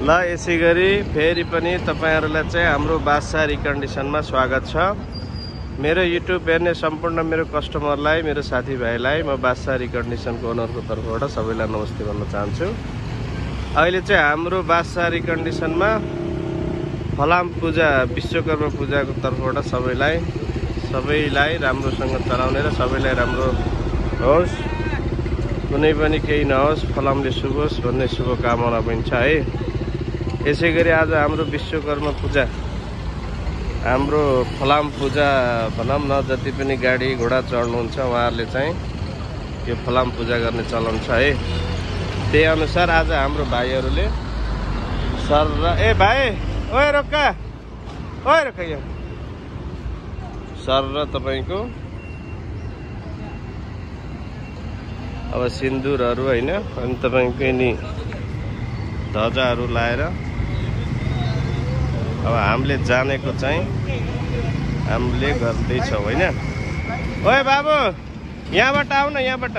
ल यसै गरी फेरि पनि तपाईहरुलाई चाहिँ हाम्रो बादशाह रिकन्डिसनमा स्वागत छ। मेरो युट्युब हेर्ने सम्पूर्ण मेरो कस्टमरलाई, मेरो साथीभाइलाई म बादशाह रिकन्डिसनको ओनरको तर्फबाट सबैलाई नमस्ते भन्न चाहन्छु। अहिले चाहिँ हाम्रो बादशाह रिकन्डिसनमा फलाम पूजा विश्वकर्मा पूजाको तर्फबाट सबैलाई राम्रोसँग चलाउने र सबैलाई राम्रो होस्, कुनै पनि केही नहोस्, फलामले शुभ होस् भन्ने शुभकामना पनि छ है। यसै गरी आज हाम्रो विश्वकर्मा पूजा, हाम्रो फलाम पूजा भनौँ न, जति पनि गाडी घोडा चढ्नुहुन्छ उहाँहरूले चाहिँ यो फलाम पूजा गर्ने चलन छ है। त्यही अनुसार आज हाम्रो भाइहरूले सर र भाइ ओए रोक्का यहाँ सर र तपाईको अब सिन्दुरहरू हैन, अनि तपाईको नि ध्वजाहरू लाएर अब हामीले जानेको चाहिँ हामीले गर्दैछौँ हैन। ओए बाबु यहाँबाट आऊ न, यहाँबाट।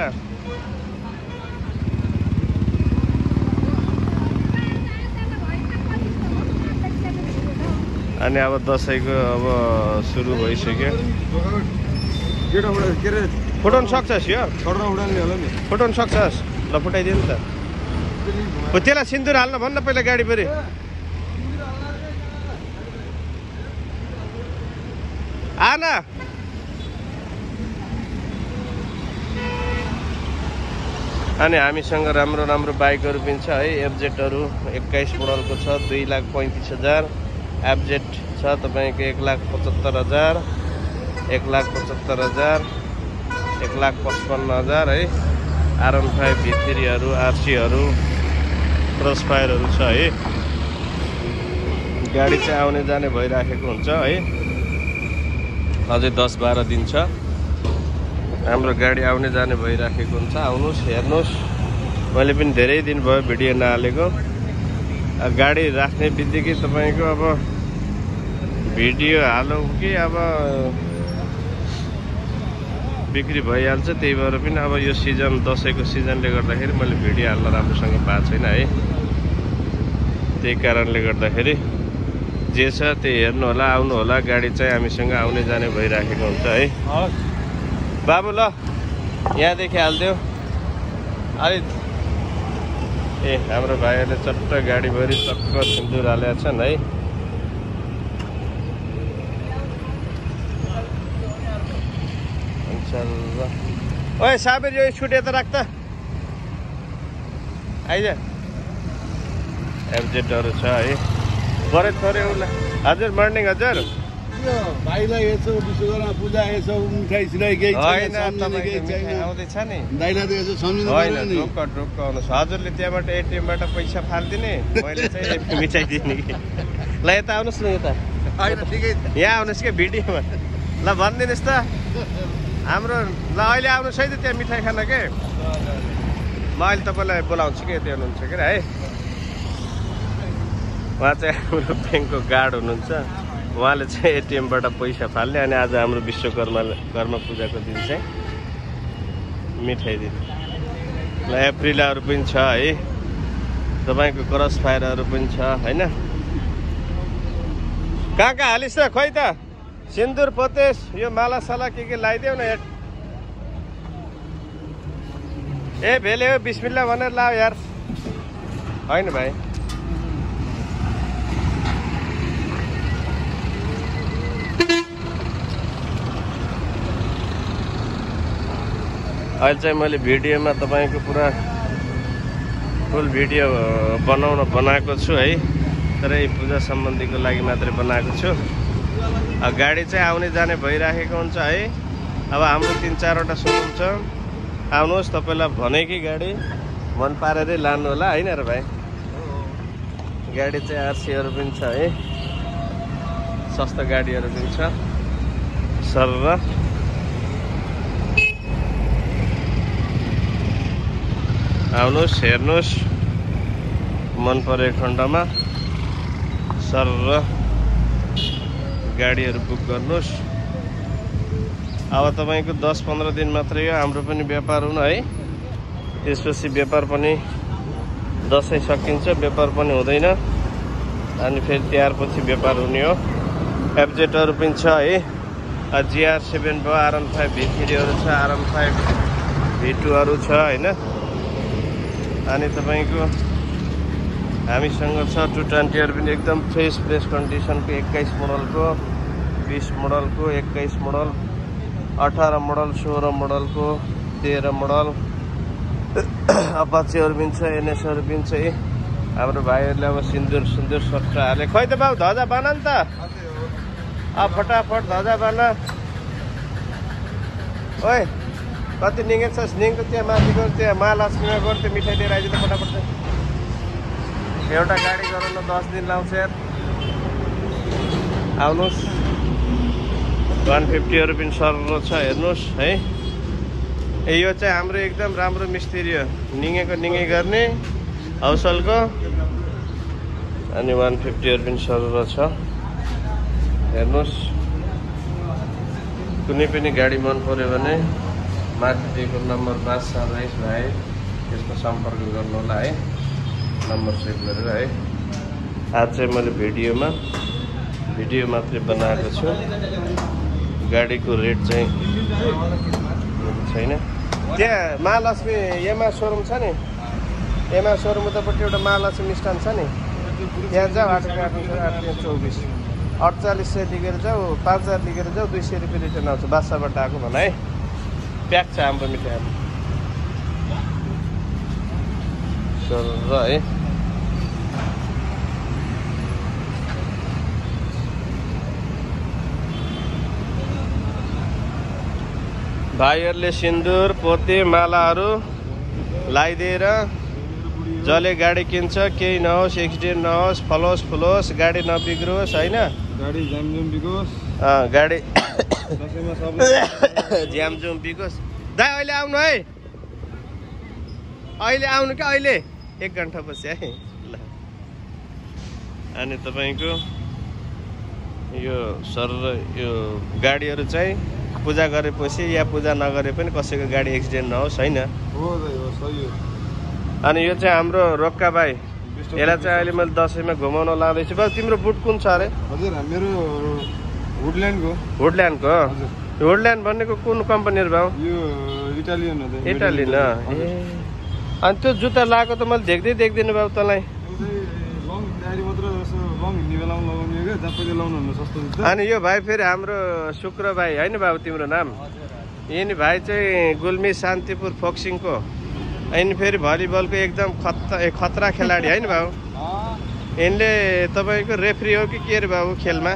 अनि अब दसैँको अब सुरु भइसक्यो। फुटाउन सक्छस् यो? फुटाउन सक्छस्? ल फुटाइदिनु नि त। त्यसलाई सिन्दुर हाल्न भन्न पहिला गाडी पऱ्यो। आन अनि हामीसँग राम्रो राम्रो बाइकहरू पनि छ है। एफजेडहरू 21 मोडलको छ, 2,35,000। एफजेड छ तपाईँको 1,75,000, 1,75,000, 1,55,000 है। R15 V3हरू, RCहरू, क्रसफायरहरू छ है। गाडी चाहिँ आउने जाने भइराखेको हुन्छ है। अझै 10-12 दिन छ हाम्रो गाडी आउने जाने भइराखेको हुन्छ। आउनुहोस्, हेर्नुहोस्। मैले पनि धेरै दिन भयो भिडियो नहालेको। गाडी राख्ने बित्तिकै तपाईँको अब भिडियो हालौँ कि अब बिक्री भइहाल्छ। त्यही भएर पनि अब यो सिजन, दसैँको सिजनले गर्दाखेरि मैले भिडियो हाल्न राम्रोसँग पाएको छैन है। त्यही कारणले गर्दाखेरि जे छ त्यही हेर्नु होला, आउनु होला। गाडी चाहिँ हामीसँग आउने जाने भइराखेको हुन्छ है। बाबु ल यहाँदेखि हालिदेऊ अलि। हाम्रो भाइहरूले चट्ट गाडीभरि टक्क सिन्दुर हालेका छन् है। ओए साबिर यो छुटे त राख्दा आइज। एफजेडहरू छ है। गरे थोरै उसलाई। हजुर मर्निङ हजुर। भाइलाई यसो विश्वकर्मा पूजा यसो मिठाई सिठाई केही होइन, आउँदैछ नि दाइलाई त यसो सम्झिनु होइन। ढुक्क आउनुहोस्। हजुरले त्यहाँबाट एटिएमबाट पैसा फालिदिने, मैले चाहिँ मिठाई दिने कि। ल यता आउनुहोस् न, यता यहाँ आउनुहोस् क्या भिडियोमा। ल भनिदिनुहोस् त हाम्रो। ल अहिले आउनुहोस् है त त्यहाँ मिठाई खान के। म अहिले तपाईँलाई बोलाउँछु कि यति हुनुहुन्छ के है। उहाँ चाहिँ हाम्रो ब्याङ्कको गार्ड हुनुहुन्छ। उहाँले चाहिँ एटिएमबाट पैसा फाल्ने। अनि आज हाम्रो विश्वकर्मा पूजाको दिन चाहिँ मिठाई दिने। ल एप्रिलहरू पनि छ है। तपाईँको क्रस फायरहरू पनि छ होइन। कहाँ हालिस् त खोइ त सिन्दुर पोतेस, यो मालासाला के लगाइदेऊ न यार। भेले हो बिस्मिल्ला भनेर लाऊ यार। होइन भाइ अहिले चाहिँ मैले भिडियोमा तपाईँको पुरा फुल भिडियो बनाएको छु है। तर यो पूजा सम्बन्धीको लागि मात्रै बनाएको छु। गाडी चाहिँ आउने जाने भइराखेको हुन्छ है। अब हाम्रो 3-4वटा सोरुम छ। आउनुहोस्, तपाईँलाई भनेकै गाडी मन पारेरै लानु होला होइन र भाइ। गाडी चाहिँ RCहरू पनि छ है। सस्ता गाडीहरू पनि छ सर र। आउनुहोस्, हेर्नुहोस्, मन परेको खण्डमा सर र गाडीहरू बुक गर्नुहोस्। अब तपाईको 10-15 दिन मात्रै हो हाम्रो पनि व्यापार हुन है। त्यसपछि व्यापार पनि दसैँ सकिन्छ, व्यापार पनि हुँदैन। अनि फेरि तिहारपछि व्यापार हुने हो। एफजेटहरू पनि छ है। GR7 भयो, R15 V3हरू छ, R15 V2हरू छ होइन। अनि तपाईँको हामीसँग छ 220हरू पनि एकदम फ्रेस कन्डिसनको 21 मोडलको, 20 मोडलको, 21 मोडल, 18 मोडल, 16 मोडलको, 13 मोडल अपाचेहरू पनि छ, NSहरू पनि छ है। हाम्रो भाइहरूले अब सिन्दुर सट्टा हाले। खोइ त बाबु ध्वजा बना नि त, फटाफट ध्वजा बना। ओए कति निगेको छस्? निगेको त्यहाँ माथि गयो, त्यहाँ महालक्ष्मीमा गयो, त्यो मिठाई लिएर आइदिनु फटाफट। एउटा गाडी गराउन 10 दिन लाउँछ यार। आउनुहोस्, 150हरू पनि सरल छ हेर्नुहोस् है। यो चाहिँ हाम्रो एकदम राम्रो मिस्त्री हो, निगेको निगै गर्ने हौसलको। अनि 150हरू पनि सरल छ हेर्नुहोस्। कुनै पनि गाडी मन पर्यो भने माथि दिएको नम्बर 5 राइस भाइ, त्यसको सम्पर्क गर्नु होला है, नम्बर सेभ गरेर है। आज चाहिँ मैले भिडियो मात्रै बनाएको छु, गाडीको रेट चाहिँ छैन। त्यहाँ महालक्ष्मी एमा सोरुम छ नि, एमा सोरुम उतापट्टि एउटा महालक्ष्मी स्ट्यान्ड छ नि, त्यहाँ जाऊ। 824 4800 लिएर जाऊ, 5000 लिएर जाऊ, 200 रुपियाँ रिटर्न आउँछ। बासाबाट आएको भन है। प्याक छ हाम्रो मिठाईहरू सर है। भाइहरूले सिन्दुर पोते मालाहरू लगाइदिएर जसले गाडी किन्छ केही नहोस्, एक्सिडेन्ट नहोस्, फलोस् गाडी नबिग्रोस् होइन, गाडी जामजुम बिगोस्, गाडी ज्यामजुम बिगोस्। दाइ अहिले आउनु है, अहिले आउनु क्या, अहिले 1 घन्टा पछि है ल। अनि तपाईँको यो सर यो गाडीहरू चाहिँ पूजा गरेपछि या पूजा नगरे पनि कसैको गाडी एक्सिडेन्ट नहोस् होइन। अनि यो चाहिँ हाम्रो रोक्का भाइ, यसलाई चाहिँ अहिले मैले दसैँमा घुमाउन लाँदैछु। बा तिम्रो बुट कुन छ अरे? हजुर मेरो वुडल्यान्डको वुडल्यान्ड भनेको कुन कम्पनी हो भाउ? यो इटालियन हो। इटालियन अनि त्यो जुत्ता लगाएको त मैले देख्दिनँ बाबु तँलाई। अनि यो भाइ फेरि हाम्रो शुक्र भाइ होइन बाबु तिम्रो नाम? यिनी भाइ चाहिँ गुल्मी शान्तिपुर फोक्सिङको, यिनी फेरि भलिबलको एकदम खतरा खेलाडी होइन बाबु? यिनले तपाईँको रेफ्री हो कि के अरे बाबु? खेलमा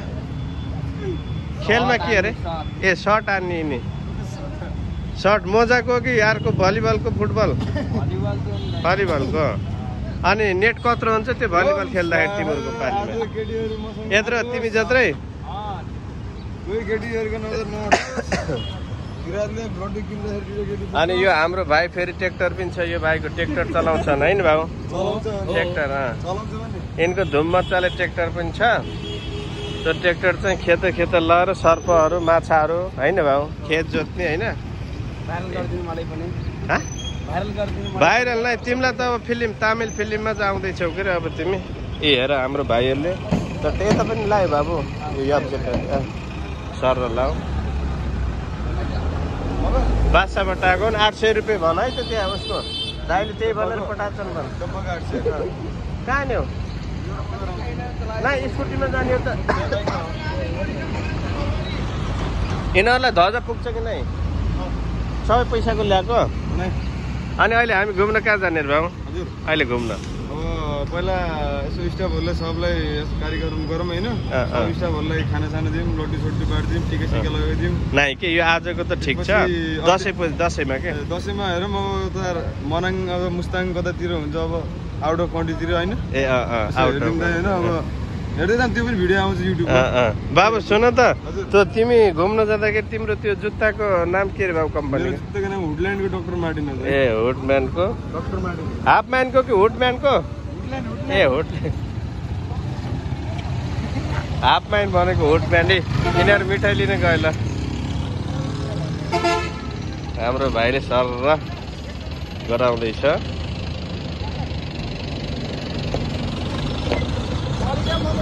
के अरे? ए सर्ट आन्ने यिनी, सर्ट मोजाको कि यारको? भलिबलको फुटबल भलिबलको। अनि नेट कत्रो हुन्छ त्यो भलिबल खेल्दाखेरि तिमीहरूको पालीमा? यत्रो तिमी जत्रै? अनि यो हाम्रो भाइ फेरि ट्र्याक्टर पनि छ, यो भाइको ट्र्याक्टर चलाउँछन् होइन भाउ? ट्र्याक्टर यिनको धुम मच्चाले ट्र्याक्टर पनि छ। त्यो ट्र्याक्टर चाहिँ खेत लगाएर सर्पहरू माछाहरू होइन भाउ, खेत जोत्ने होइन। भाइरल नै तिमीलाई त अब फिल्म तामिल फिल्ममा चाहिँ आउँदैछौ के अरे अब तिमी। ए हेर हाम्रो भाइहरूले त यता पनि लायो बाबु, यो सर लाऊ। बादशाहबाट आएको 800 रुपियाँ भन है त त्यहाँ उसको दाइले, त्यही भनेर पठाएछन् भन। कहाँ नि हो? नै स्कुटीमा जाने हो त। यिनीहरूलाई ध्वजा पुग्छ कि नै? सबै पैसाको ल्याएको। अनि अहिले हामी घुम्न कहाँ जाने भाउ? अहिले घुम्न अब पहिला यसो स्टाफहरूलाई सबलाई कार्यक्रम गरौँ होइन, स्टाफहरूलाई खानासाना दिउँ, रोटी सोटी बाँडिदिउँ, टिका सिका लगाइदिउँ। नाइ के यो आजको त ठिक छ, दसैँमा के? दसैँमा हेरौँ अब त मनाङ अब मुस्ताङ कतातिर हुन्छ, अब आउट अफ कन्ट्रीतिर होइन। ए होइन अब हेर्दै जानु, त्यो पनि भिडियो आउँछ युट्युबमा। बाबु सुन त, त्यो तिमी घुम्न जाँदाखेरि तिम्रो त्यो जुत्ताको नाम के अरे बाबु कम्पनी? जुत्ताको नाम वुडल्यान्डको डक्टर मार्टिन। ए वुडम्यानको, डक्टर मार्टिन। हाफम्यानको कि वुडम्यानको? ए वुडल्यान्ड, हाफम्यान भनेको वुडम्यान। यिनीहरू मिठाई लिन गयो ल। हाम्रो भाइले सर गराउँदैछ।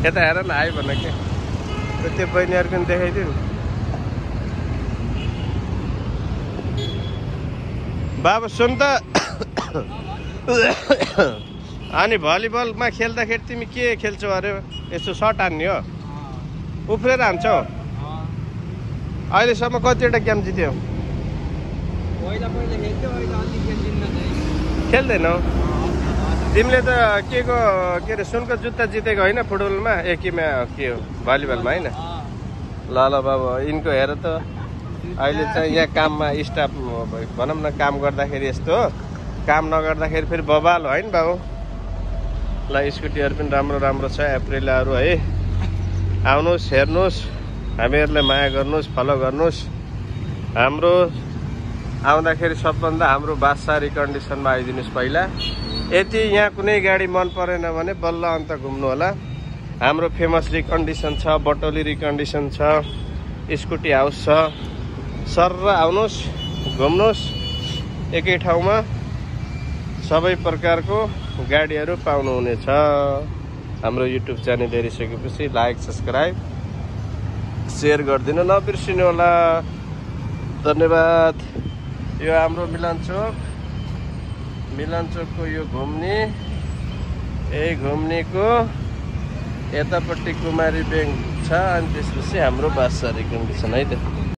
यता हेर न आयो भन के त्यो बहिनीहरूको पनि देखाइदिउँ बाबु सुन त अनि भलिबलमा खेल्दाखेरि तिमी के खेल्छौ अरे यसो सर्ट हान्ने हो उफ्रेर हान्छौ अहिलेसम्म कतिवटा गेम जित्यौ खेल्दैनौ तिमीले त के अरे सुनको जुत्ता जितेको होइन फुटबलमा एकीमा के हो भलिबलमा होइन ल ल बाबु यिनको हेर त अहिले चाहिँ यहाँ काममा स्टाफ भनौँ न काम गर्दाखेरि यस्तो हो काम नगर्दाखेरि फेरि बबाल हो होइन बाबु ल स्कुटीहरू पनि राम्रो राम्रो छ एप्रिलहरू है आउनुहोस् हेर्नुहोस् हामीहरूलाई माया गर्नुहोस् फलो गर्नुहोस् हाम्रो आउँदाखेरि सबभन्दा हाम्रो बादशाह कन्डिसनमा आइदिनुहोस् पहिला यदि यहाँ कुनै गाडी मन परेन भने बल्ल अन्त घुम्नु होला हाम्रो फेमस रिकन्डिसन छ बटोली रिकन्डिसन छ स्कुटी हाउस छ सर आउनुहोस् घुम्नुहोस् एकै ठाउँमा सबै प्रकारको गाडीहरू पाउनुहुनेछ हाम्रो युट्युब च्यानल हेरिसकेपछि लाइक सब्सक्राइब सेयर गरिदिनु नबिर्सिनु होला धन्यवाद यो हाम्रो मिलनचोकको यो घुम्ने यही घुम्नेको यतापट्टि कुमारी ब्याङ्क छ अनि त्यसपछि हाम्रो बादशाह रिकन्डिसन है त